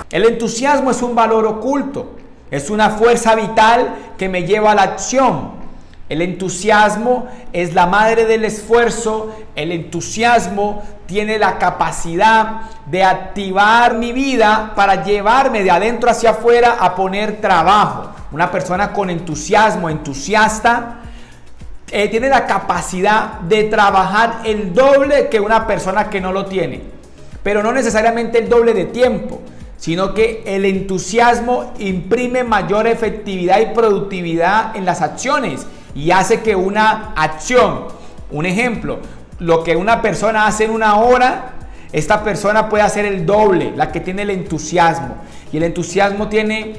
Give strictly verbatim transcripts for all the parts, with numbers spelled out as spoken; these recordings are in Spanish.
El entusiasmo es un valor oculto, es una fuerza vital que me lleva a la acción. El entusiasmo es la madre del esfuerzo. El entusiasmo tiene la capacidad de activar mi vida para llevarme de adentro hacia afuera a poner trabajo. Una persona con entusiasmo, entusiasta, eh, tiene la capacidad de trabajar el doble que una persona que no lo tiene, pero no necesariamente el doble de tiempo, sino que el entusiasmo imprime mayor efectividad y productividad en las acciones y hace que una acción, un ejemplo, lo que una persona hace en una hora, esta persona puede hacer el doble, la que tiene el entusiasmo. Y el entusiasmo tiene,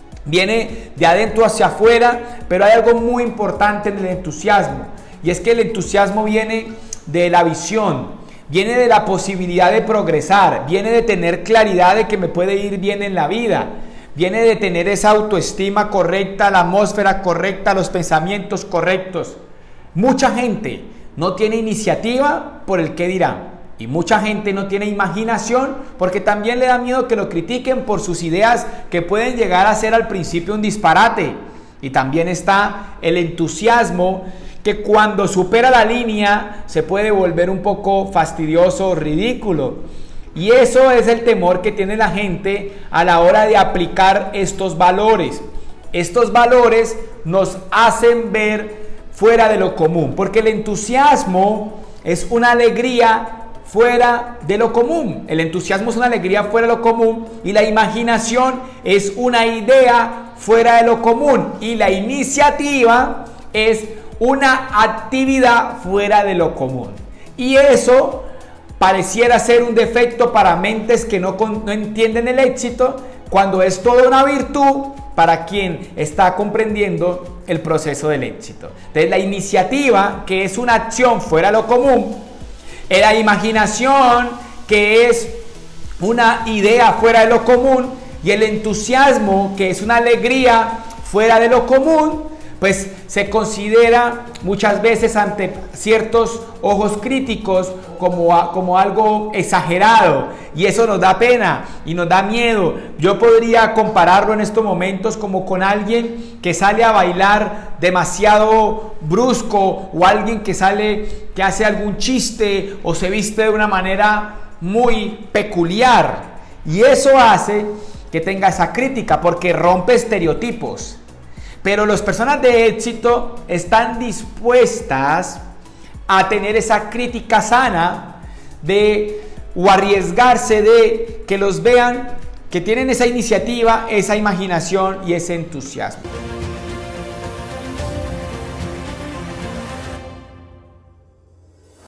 viene de adentro hacia afuera, pero hay algo muy importante en el entusiasmo, y es que el entusiasmo viene de la visión, viene de la posibilidad de progresar, viene de tener claridad de que me puede ir bien en la vida. Viene de tener esa autoestima correcta, la atmósfera correcta, los pensamientos correctos. Mucha gente no tiene iniciativa por el qué dirán. Y mucha gente no tiene imaginación porque también le da miedo que lo critiquen por sus ideas que pueden llegar a ser al principio un disparate. Y también está el entusiasmo que cuando supera la línea se puede volver un poco fastidioso o ridículo. Y eso es el temor que tiene la gente a la hora de aplicar estos valores. Estos valores nos hacen ver fuera de lo común, porque el entusiasmo es una alegría fuera de lo común. El entusiasmo es una alegría fuera de lo común y la imaginación es una idea fuera de lo común y la iniciativa es una actividad fuera de lo común. Y eso pareciera ser un defecto para mentes que no, no entienden el éxito, cuando es toda una virtud para quien está comprendiendo el proceso del éxito. Entonces, la iniciativa, que es una acción fuera de lo común, la imaginación, que es una idea fuera de lo común, y el entusiasmo, que es una alegría fuera de lo común, pues se considera muchas veces ante ciertos ojos críticos como, a, como algo exagerado, y eso nos da pena y nos da miedo. Yo podría compararlo en estos momentos como con alguien que sale a bailar demasiado brusco, o alguien que sale, que hace algún chiste o se viste de una manera muy peculiar, y eso hace que tenga esa crítica porque rompe estereotipos. Pero las personas de éxito están dispuestas a tener esa crítica sana de, o arriesgarse de que los vean que tienen esa iniciativa, esa imaginación y ese entusiasmo.